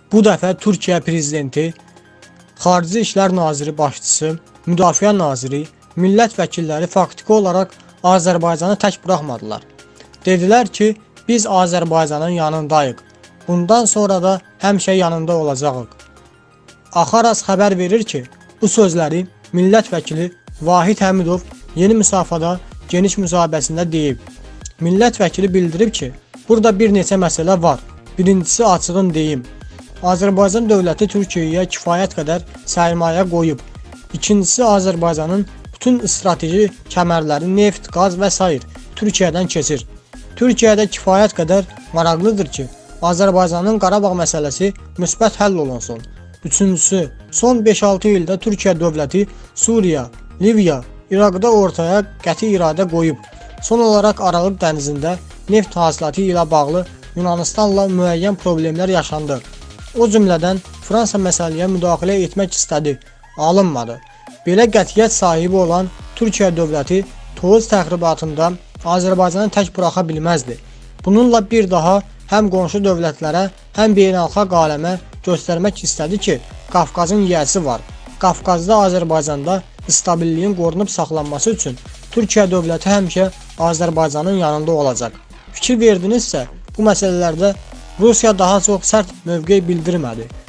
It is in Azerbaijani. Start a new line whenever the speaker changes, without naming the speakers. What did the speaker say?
Bu dəfə Türkiyə prezidenti, Xarici İşlər Naziri başçısı, Müdafiə Naziri, millət vəkilləri faktiki olaraq Azərbaycanı tək buraxmadılar. Dedilər ki, biz Azərbaycanın yanındayıq. Bundan sonra da həmişə yanında olacağıq. Axaras xəbər verir ki, bu sözləri millət vəkili Vahid Həmidov Yeni Müsafada geniş müsahibəsində deyib. Millət vəkili bildirib ki, burada bir neçə məsələ var. Birincisi açığın deyim. Azərbaycan dövləti Türkiyəyə kifayət qədər sərmayə qoyub. İkincisi Azərbaycanın bütün strateji kəmərləri neft, qaz və s. Türkiyədən keçir. Türkiyədə kifayət qədər maraqlıdır ki, Azərbaycanın Qarabağ məsələsi müsbət həll olunsun. Üçüncüsü, son 5-6 ildə Türkiyə dövləti Suriya, Liviya, İraqda ortaya qəti iradə qoyub. Son olaraq Aralıq dənizində neft hasilatı ilə bağlı Yunanistanla müəyyən problemlər yaşandı. O cümlədən Fransa məsələyə müdaxilə etmək istədi, alınmadı. Belə qətiyyət sahibi olan Türkiyə dövləti Tovuz təxribatında Azərbaycanı tək buraxa bilməzdi. Bununla bir daha həm qonşu dövlətlərə, həm beynəlxalq aləmə göstərmək istədi ki, Qafqazın yiyəsi var. Qafqazda Azərbaycanda stabilliyin qorunub saxlanması üçün Türkiyə dövləti həmişə Azərbaycanın yanında olacaq. Fikir verdinizsə, bu məsələlərdə Rusiya daha çox sərt mövqe bildirmədi.